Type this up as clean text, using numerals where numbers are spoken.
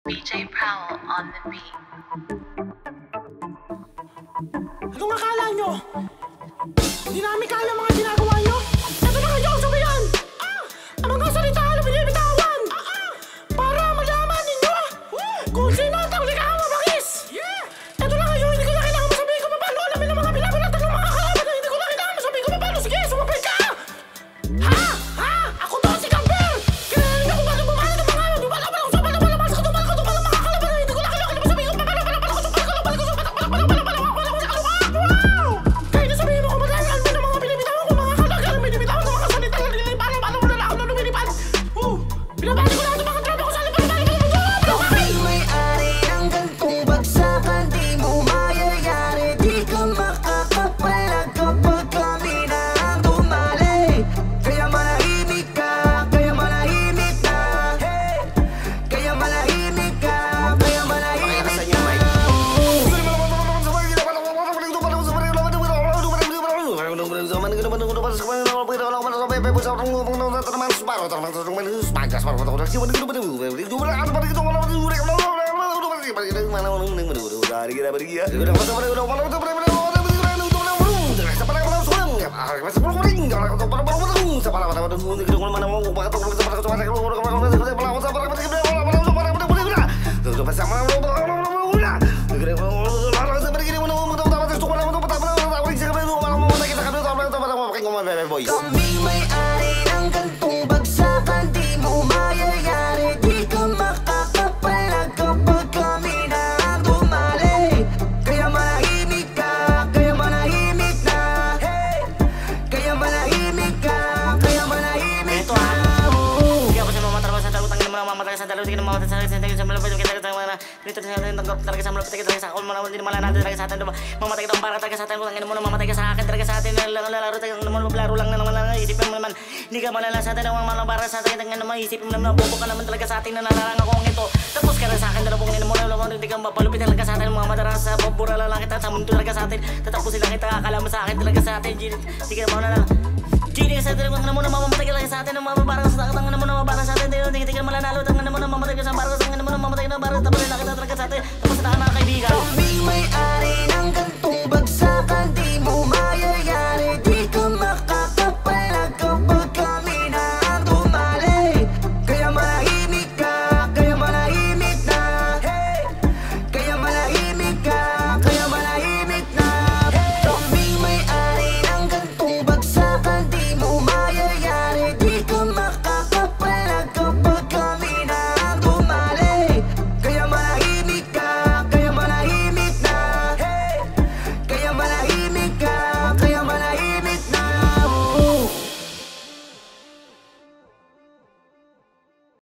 BJ Powell on the beat. Anong akala nyo? Hindi namin kaya mga ginagawa nyo? Ito na kayo, sabayan! Ang mga salita na binibitawan! Para malaman ninyo kung sino ang tawligawa bakis! Ito na kayo, hindi ko na kailangan masabihin ko paano alamin ang mga binabalatan ng mga kalaban na hindi ko na kailangan masabihin ko paano. Sige, sumapay ka! Ha? Ako to si Camper! Kailangan nyo kung paano bumahan ng mga Kami may-ari ng gantong bagsakan, di mo mayayari, di ka makakapalag kapag kami na ang bumalik. Kaya manahimik ka, kaya manahimik na. Kaya manahimik ka, kaya manahimik na. Kaya pa siya mamatrabaho sa talutang na mamamatay sa talutang na mamamatay sa talutang sa malapit yung kita mga dito sa atin talaga sa malapit talaga sa akol mo naman din naman natin talaga sa atin mamatay ka ng para talaga sa atin kung ano mo mamatay ka sa akin talaga sa atin lalaro tayo naman maglaro lang na naman isipin mo naman hindi ka malala sa atin ang mga para sa atin ang naman isipin mo naman bobo ka naman talaga sa atin na nalarang ako ito tapos ka na sa akin dalawang ino mo naman hindi ka mapalupit talaga sa atin mga madaras sa babura lang kita sa mundo talaga sa atin tatapusin lang kita akala mo sa akin talaga sa atin hindi ka naman na Gini sa atin ang naman mamamatay ka lang sa atin ang mababarang sa atin ang naman mababarang sa atin hindi ka malanalo ang naman mamamatay ka sa barang ang naman mamamatay na barang tapos na kita talaga sa atin